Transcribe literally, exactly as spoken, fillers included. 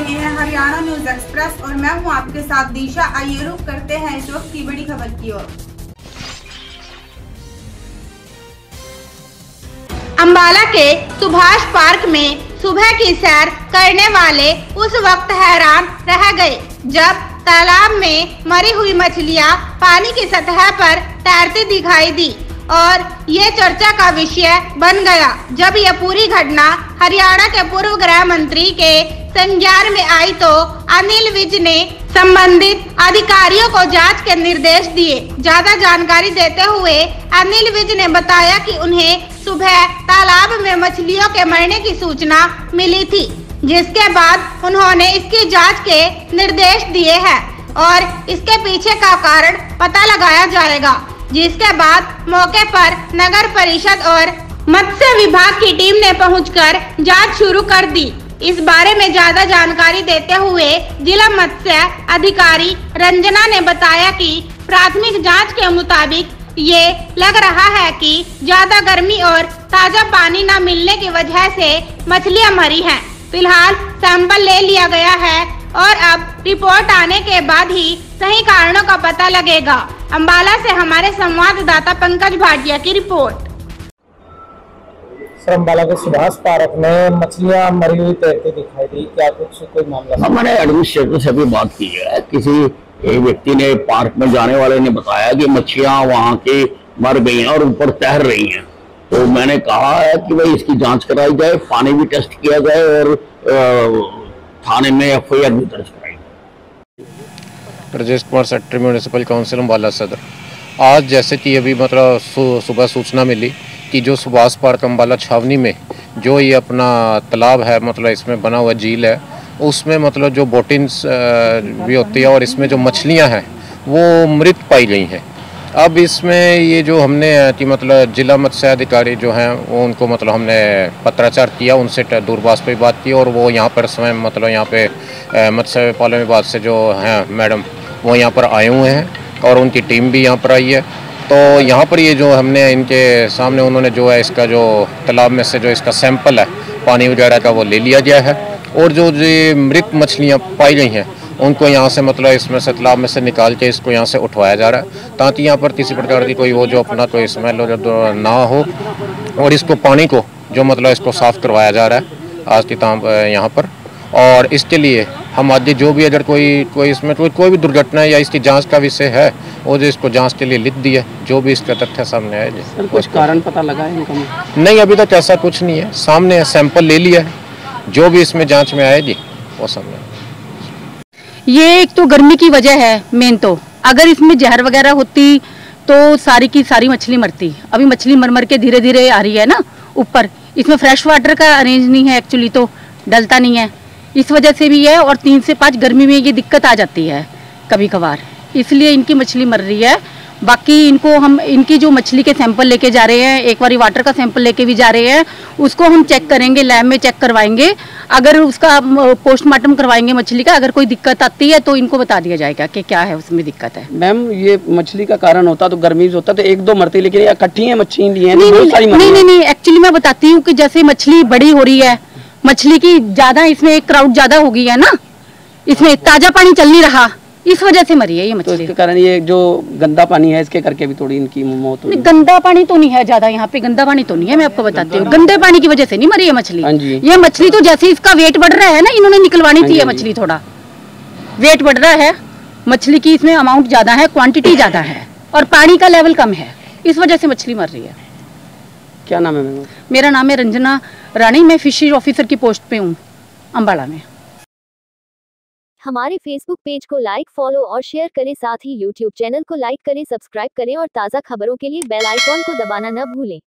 रहे हैं Haryana news express और मैं हूं आपके साथ दिशा। आइए रुक करते हैं इस वक्त की बड़ी खबर की ओर। अंबाला के सुभाष पार्क में सुबह की सैर करने वाले उस वक्त हैरान रह गए जब तालाब में मरी हुई मछलियां पानी की सतह पर तैरती दिखाई दी और ये चर्चा का विषय बन गया जब यह पूरी घटना हरियाणा के पूर्व गृह मंत्री के संज्ञान में आई तो अनिल विज ने संबंधित अधिकारियों को जांच के निर्देश दिए। ज्यादा जानकारी देते हुए अनिल विज ने बताया कि उन्हें सुबह तालाब में मछलियों के मरने की सूचना मिली थी, जिसके बाद उन्होंने इसकी जांच के निर्देश दिए हैं और इसके पीछे का कारण पता लगाया जाएगा, जिसके बाद मौके पर नगर परिषद और मत्स्य विभाग की टीम ने पहुंचकर जांच शुरू कर दी। इस बारे में ज्यादा जानकारी देते हुए जिला मत्स्य अधिकारी रंजना ने बताया कि प्राथमिक जांच के मुताबिक ये लग रहा है कि ज्यादा गर्मी और ताजा पानी न मिलने की वजह से मछलियां मरी हैं। फिलहाल सैंपल ले लिया गया है और अब रिपोर्ट आने के बाद ही सही कारणों का पता लगेगा। अंबाला से हमारे संवाददाता पंकज भाटिया की रिपोर्ट। सर, अंबाला के सुभाष पार्क में मछलियां मरी हुई तैरती दिखाई दी, क्या कुछ कोई मामला? मैंने एडमिनिस्ट्रेटर से भी बात की है। किसी एक व्यक्ति ने पार्क में जाने वाले ने बताया कि मछलियां वहां की मर गई हैं और ऊपर तैर रही हैं, तो मैंने कहा है कि भाई इसकी जांच कराई जाए, पानी भी टेस्ट किया जाए और थाने में एफ आई आर भी दर्ज कराई जाए। Rajesh Kumar secretary municipal council Ambala Sadar. आज जैसे कि अभी मतलब सुबह सूचना मिली कि जो सुभाष पार्क अंबाला छावनी में जो ये अपना तालाब है, मतलब इसमें बना हुआ झील है, उसमें मतलब जो बोटिंग्स भी होती है और इसमें जो मछलियां हैं वो मृत पाई गई हैं। अब इसमें ये जो हमने कि मतलब जिला मत्स्य अधिकारी जो हैं वो उनको मतलब हमने पत्राचार किया, उनसे दूरभाष पे बात की और वो यहाँ पर स्वयं मतलब यहाँ पे मत्स्य पालन विभाग से जो हैं मैडम वो यहाँ पर आए हुए हैं और उनकी टीम भी यहाँ पर आई है। तो यहाँ पर ये जो हमने इनके सामने उन्होंने जो है इसका जो तालाब में से जो इसका सैंपल है पानी वगैरह का वो ले लिया गया है और जो ये मृत मछलियाँ पाई गई हैं उनको यहाँ से मतलब इसमें से तालाब में से निकाल के इसको यहाँ से उठवाया जा रहा है ताकि यहाँ पर किसी प्रकार की कोई वो जो अपना कोई स्मेल हो जो ना हो और इसको पानी को जो मतलब इसको साफ़ करवाया जा रहा है आज की ताम यहाँ पर। और इसके लिए हम आगे जो भी अगर कोई कोई इसमें कोई कोई भी दुर्घटना या इसकी जांच का विषय है वो जो इसको जांच के लिए लिख दिया, जो भी इसका तथ्य सामने आए। सर, कुछ कारण पता लगा है इनका? नहीं, अभी तक ऐसा कुछ नहीं है, सामने सैंपल ले लिया है, जो भी इसमें जांच में आएगी वो सामने। ये एक तो गर्मी की वजह है मेन, तो अगर इसमें जहर वगैरह होती तो सारी की सारी मछली मरती। अभी मछली मर मर के धीरे धीरे आ रही है ना ऊपर, इसमें फ्रेश वाटर का अरेंज नहीं है, एक्चुअली तो डलता नहीं है, इस वजह से भी है। और तीन से पाँच गर्मी में ये दिक्कत आ जाती है कभी कभार, इसलिए इनकी मछली मर रही है। बाकी इनको हम इनकी जो मछली के सैंपल लेके जा रहे हैं, एक बारी वाटर का सैंपल लेके भी जा रहे हैं, उसको हम चेक करेंगे, लैब में चेक करवाएंगे। अगर उसका पोस्टमार्टम करवाएंगे मछली का, अगर कोई दिक्कत आती है तो इनको बता दिया जाएगा कि क्या है उसमें दिक्कत है। मैम, ये मछली का कारण होता तो गर्मी होता तो एक दो मरती, लेकिन इकट्ठी है मछली नहीं, नहीं नहीं नहीं नहीं एक्चुअली मैं बताती हूँ कि जैसे मछली बड़ी हो रही है, मछली की ज्यादा इसमें एक क्राउड ज्यादा हो गई है ना, इसमें ताजा पानी चल नहीं रहा, इस वजह से मरी है ये मछली। तो इसके कारण ये जो गंदा पानी है इसके करके भी थोड़ी इनकी मौत हुई। गंदा पानी तो नहीं है ज्यादा, यहाँ पे गंदा पानी तो नहीं है, मैं आपको बताती हूँ। गंदे पानी की वजह से नहीं मरी है मछली। ये मछली तो जैसे इसका वेट बढ़ रहा है ना, इन्होंने निकलवानी थी ये मछली, थोड़ा वेट बढ़ रहा है मछली की, इसमें अमाउंट ज्यादा है, क्वान्टिटी ज्यादा है और पानी का लेवल कम है, इस वजह से मछली मर रही है। क्या नाम है मैम? मेरा नाम है रंजना रानी, मैं फिशरी ऑफिसर की पोस्ट पे हूँ अंबाला में। हमारे फेसबुक पेज को लाइक, फॉलो और शेयर करें, साथ ही यूट्यूब चैनल को लाइक करें, सब्सक्राइब करें और ताज़ा खबरों के लिए बेल आइकॉन को दबाना न भूलें।